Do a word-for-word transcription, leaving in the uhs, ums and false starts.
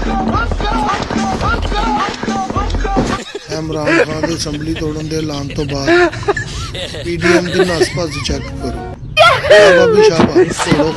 इमरान खान की असैंबली तोड़न के ऐलान तो बाद पी डी एम की नस भज चेक करो। शाबाश शाबाश।